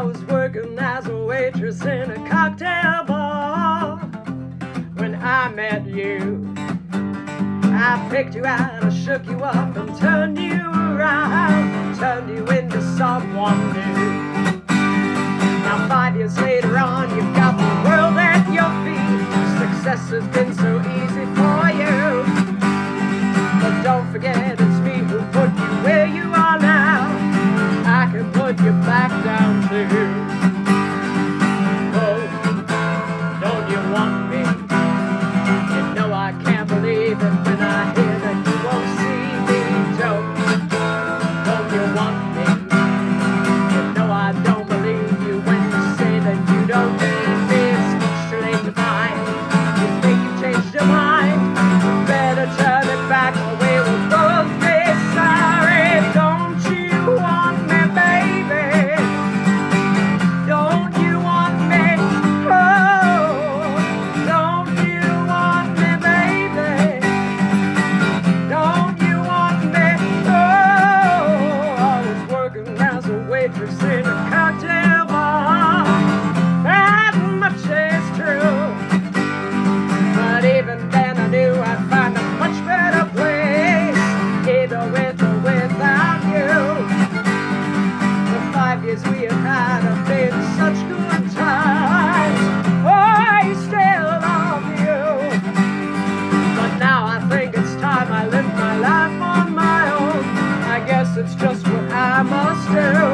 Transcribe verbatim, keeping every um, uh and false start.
I was working as a waitress in a cocktail bar when I met you. I picked you out, I shook you up and turned you around, turned you into someone new. Now five years later on, you've got the world at your feet. Success has been so easy for you, but don't forget it's me who put you where you are now. I can put you back down too. Oh, don't you want me? You know I can't believe it when I hear that you won't see me. Don't, don't you want me? You know I don't believe you when you say that you don't need me. It's too late to find. You think you changed your mind? You better turn it back or we will both be sorry. Don't you want me, baby? Don't you want me? Oh, don't you want me, baby? Don't you want me? Oh, I was working as a waitress in a cocktail bar. That much is true. But even then I knew I'd find a much better place, either with or without you. The five years we have had have been such good times. Oh, I still love you. But now I think it's time I live my life on my own. I guess it's just what I must do.